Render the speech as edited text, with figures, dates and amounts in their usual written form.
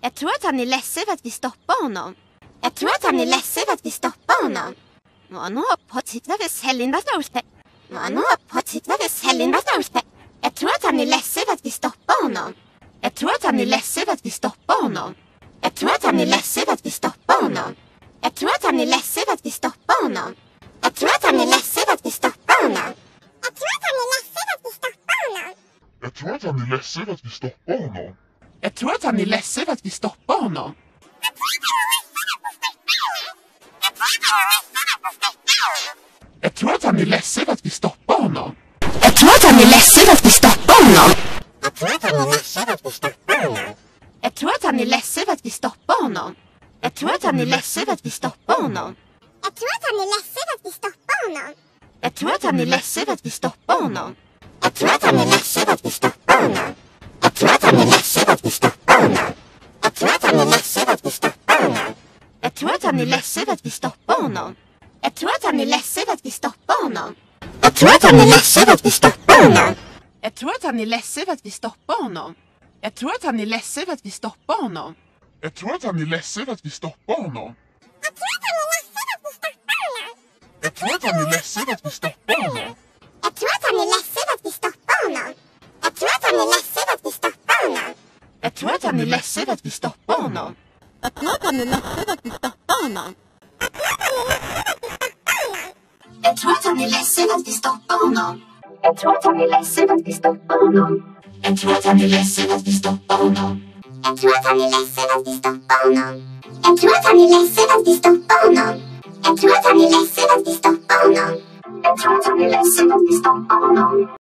Jag tror att han är ledsen för att vi stoppar honom. Jag tror att han är ledsen för att vi stoppar honom. Man har på tittat för Sellindatorpe. Man har på tittat för Sellindatorpe. Jag tror att han är ledsen för att vi stoppar honom. Jag tror att han är ledsen för att vi stoppar honom. Jag tror att han är ledsen för att vi stoppar honom. Jag tror att han är ledsen för att vi stoppar honom. Jag tror att han är ledsen för att vi stoppar honom. Jag tror att han är ledsen för att vi stoppar honom. Jag tror att han är ledsen för att vi stoppar honom. Jag tror att han är ledsen för att vi stoppar honom. Jag tror att han är ledsen för att vi stoppar honom. Jag tror att han är ledsen för att vi stoppar honom. Jag tror att han är ledsen för att vi stoppar honom. Jag tror att han är ledsen för att vi stoppar honom. Jag tror att han är ledsen för att vi stoppar honom. Jag tror att han är ledsen för att vi stoppar honom. Jag tror att han är ledsen för att vi stoppar honom. Jag tror att han är ledsen för att vi stoppar honom. Jag tror att han är ledsen för att vi stoppar honom. Jag tror att han är ledsen för att vi stoppar honom. Jag tror att han är ledsen för att vi stoppar honom. Jag tror att han är ledsen för att vi stoppar honom. Jag tror att han är ledsen för att vi stoppar honom. Jag tror att han är ledsen för att vi stoppar honom. Jag tror att han är ledsen för att vi stoppar honom. Jag tror att han är ledsen för att vi stoppar honom. Jag tror att han är ledsen för att vi stoppar honom. Jag tror att han är ledsen för att vi stoppar honom. Jag tror att han är ledsen för att vi stoppar honom. Jag tror att han är ledsen för att vi stoppar honom. Jag tror att han är ledsen för att vi stoppar honom. Jag tror att han är ledsen för att vi stoppar honom. Jag tror att han är ledsen för att vi stoppar honom. Jag tror att han är ledsen för att vi stoppar honom. Jag tror att han är ledsen för att vi stoppar honom. Jag tror att han är ledsen för att vi stoppar honom. Jag tror att han är ledsen för att vi stoppar honom. Jag tror att han är ledsen för att vi stoppar honom.